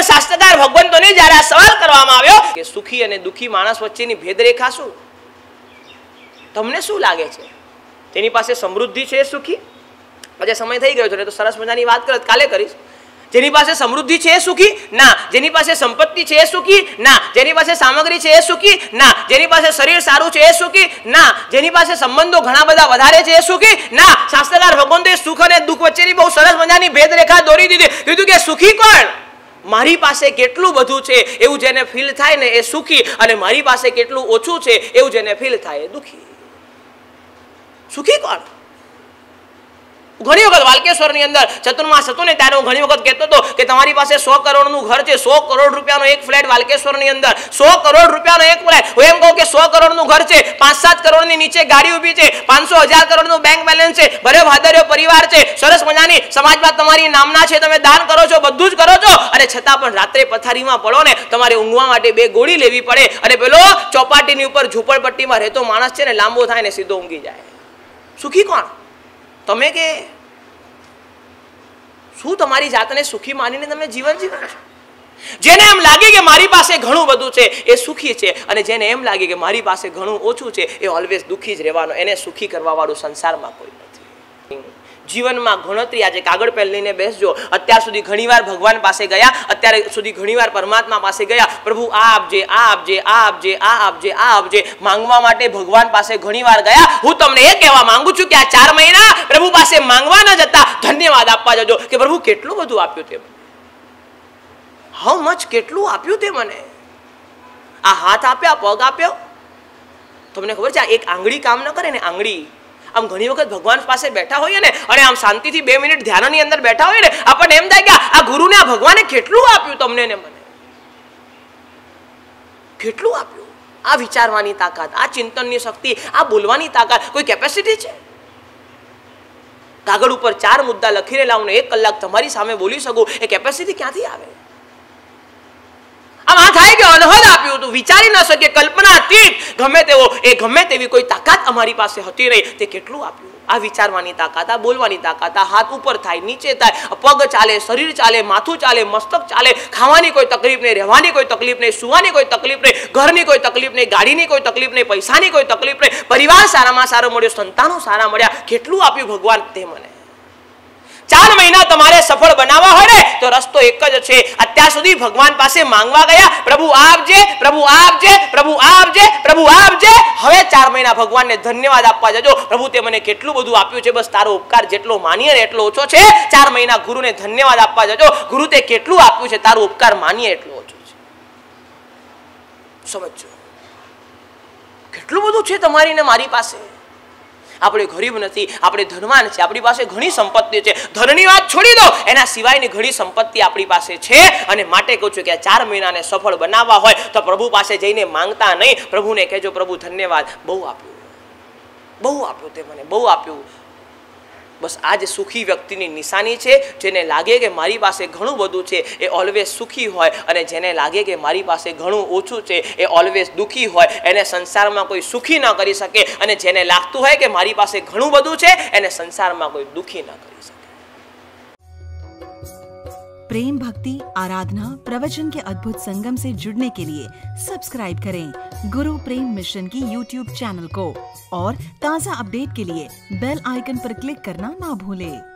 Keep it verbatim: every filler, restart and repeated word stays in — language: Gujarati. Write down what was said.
શાસ્ત્રકાર ભગવંતોને જ્યારે આ સવાલ કરવામાં આવ્યો કે સુખી અને દુખી માણસ વચ્ચેની ભેદરેખા શું, તમને શું લાગે છે? તેની પાસે સમૃદ્ધિ છે એ સુખી? આજે સમય થઈ ગયો છે તો સરસ મજાની વાત કરત કાલે કરીશ. જેની પાસે સમૃદ્ધિ છે એ સુખી? ના. જેની પાસે સંપત્તિ છે એ સુખી? ના. જેની પાસે સામગ્રી છે એ સુખી? ના. જેની પાસે શરીર સારું છે એ સુખી? ના. જેની પાસે સંબંધો ઘણા બધા વધારે છે એ સુખી? ના. શાસ્ત્રકાર ભગવંતોએ સુખ અને દુઃખ વચ્ચેની બહુ સરસ મજાની ભેદરેખા દોરી દીધી. કીધું કે સુખી કોણ? મારી પાસે કેટલું બધું છે એવું જેને ફીલ થાય ને એ સુખી, અને મારી પાસે કેટલું ઓછું છે એવું જેને ફીલ થાય એ દુઃખી. સુખી કોણ? ઘણી વખત વાલકેશ્વરની અંદર ચતુર્માસ હતો ને ત્યારે હું ઘણી વખત કહેતો હતો કે તમારી પાસે સો કરોડનું ઘર છે, સો કરોડ રૂપિયાનો એક ફ્લેટ વાલકેશ્વરની અંદર, સો કરોડ રૂપિયાનો એક ફ્લેટ. હું એમ કહું કે સો કરોડનું ઘર છે, પાંચ સાત કરોડની નીચે ગાડી ઊભી છે, પાંચસો હજાર કરોડનું બેંક બેલેન્સ છે, ભરે ભાદર્યો પરિવાર છે, સરસ મજાની સમાજમાં તમારી નામના છે, તમે દાન કરો છો, બધું જ કરો છો, અને છતાં પણ રાત્રે પથારીમાં પડો ને તમારે ઊંઘવા માટે બે ગોળી લેવી પડે, અને પેલો ચોપાટીની ઉપર ઝૂંપડપટ્ટીમાં રહેતો માણસ છે ને લાંબો થાય ને સીધો ઊંઘી જાય. સુખી કોણ? તમે કે શું તમારી જાતને સુખી માનીને તમે જીવન જીવો છો? જેને એમ લાગે કે મારી પાસે ઘણું બધું છે એ સુખી છે, અને જેને એમ લાગે કે મારી પાસે ઘણું ઓછું છે એ ઓલવેઝ દુઃખી જ રહેવાનો. એને સુખી કરવા વાળું સંસારમાં કોઈ નથી. જીવનમાં ગણતરી, આજે કાગળ પેન લઈને બેસજો. અત્યાર સુધી ઘણીવાર ભગવાન પાસે ગયા, અત્યારે સુધી ઘણીવાર પરમાત્મા પાસે ગયા, પ્રભુ આ આપજે, આ આપજે, આ આપજે, આ આપજે, આ આપજે, માંગવા માટે ભગવાન પાસે ઘણીવાર ગયા. હું તમને એ કહેવા માંગુ છું કે આ ચાર મહિના પ્રભુ પાસે માંગવા ન જતા ધન્યવાદ આપવા જજો કે પ્રભુ કેટલું બધું આપ્યું તે મને, હાઉ મચ, કેટલું આપ્યું તે મને. આ હાથ આપ્યા, પગ આપ્યો. તમને ખબર છે આ એક આંગળી કામ ન કરે ને, આંગળી આમ ઘણી વખત ભગવાન પાસે બેઠા હોઈએ ને અને આમ શાંતિથી બે મિનિટ ધ્યાનની અંદર બેઠા હોઈએ ને, આપણને એમ થાય કે આ ગુરુને, આ ભગવાને કેટલું આપ્યું તમને ને મને, કેટલું આપ્યું. આ વિચારવાની તાકાત, આ ચિંતનની શક્તિ, આ બોલવાની તાકાત, કોઈ કેપેસિટી છે? કાગળ ઉપર ચાર મુદ્દા લખીને લાવું ને એક કલાક તમારી સામે બોલી શકું, એ કેપેસિટી ક્યાંથી આવે? આમ આ થાય કે અનહદ આપ્યું હતું, વિચારી ન શકીએ, કલ્પના અતીત, ગમે તેવો એ ગમે તેવી કોઈ તાકાત અમારી પાસે હતી નહીં. તે કેટલું આપ્યું. આ વિચારવાની તાકાત, આ બોલવાની તાકાત, આ હાથ ઉપર થાય, નીચે થાય, પગ ચાલે, શરીર ચાલે, માથું ચાલે, મસ્તક ચાલે, ખાવાની કોઈ તકલીફ નહીં, રહેવાની કોઈ તકલીફ નહીં, સુવાની કોઈ તકલીફ નહીં, ઘરની કોઈ તકલીફ નહીં, ગાડીની કોઈ તકલીફ નહીં, પૈસાની કોઈ તકલીફ નહીં, પરિવાર સારામાં સારો મળ્યો, સંતાનો સારા મળ્યા. કેટલું આપ્યું ભગવાન તે મને. ચાર મહિના તમારે સફળ બનાવવા હોય ને તો રસ્તો એક જ છે. અત્યાર સુધી ભગવાન પાસે માંગવા ગયા, પ્રભુ આપજે, પ્રભુ આપજે, પ્રભુ આપજે, પ્રભુ આપજે. હવે ચાર મહિના ભગવાનને ધન્યવાદ આપવા જજો, પ્રભુ તે મને કેટલું બધું આપ્યું છે, બસ તારો ઉપકાર જેટલો માનીએ ને એટલો ઓછો છે. ચાર મહિના ગુરુને ધન્યવાદ આપવા જજો, ગુરુ તે કેટલું આપ્યું છે, તારો ઉપકાર માનીએ એટલો ઓછો છે. સમજો કેટલું બધું છે તમારી ને મારી પાસે. આપણે ગરીબ નથી, આપણે ધનવાન છે, આપણી પાસે ઘણી સંપત્તિ છે. ધનની વાત છોડી દો, એના સિવાયની ઘણી સંપત્તિ આપણી પાસે છે. અને માટે કહું છું કે આ ચાર મહિનાને સફળ બનાવવા હોય તો પ્રભુ પાસે જઈને માંગતા નહીં, પ્રભુને કહેજો પ્રભુ ધન્યવાદ, બહુ આપ્યું, બહુ આપ્યું તે મને, બહુ આપ્યું. બસ આ જ સુખી વ્યક્તિની નિશાની છે. જેને લાગે કે મારી પાસે ઘણું બધું છે એ ઓલવેઝ સુખી હોય, અને જેને લાગે કે મારી પાસે ઘણું ઓછું છે એ ઓલવેઝ દુઃખી હોય. એને સંસારમાં કોઈ સુખી ન કરી શકે, અને જેને લાગતું હોય કે મારી પાસે ઘણું બધું છે એને સંસારમાં કોઈ દુઃખી ન કરી શકે. प्रेम भक्ति आराधना प्रवचन के अद्भुत संगम से जुड़ने के लिए सब्सक्राइब करें गुरु प्रेम मिशन की यूट्यूब चैनल को, और ताज़ा अपडेट के लिए बेल आइकन पर क्लिक करना ना भूलें.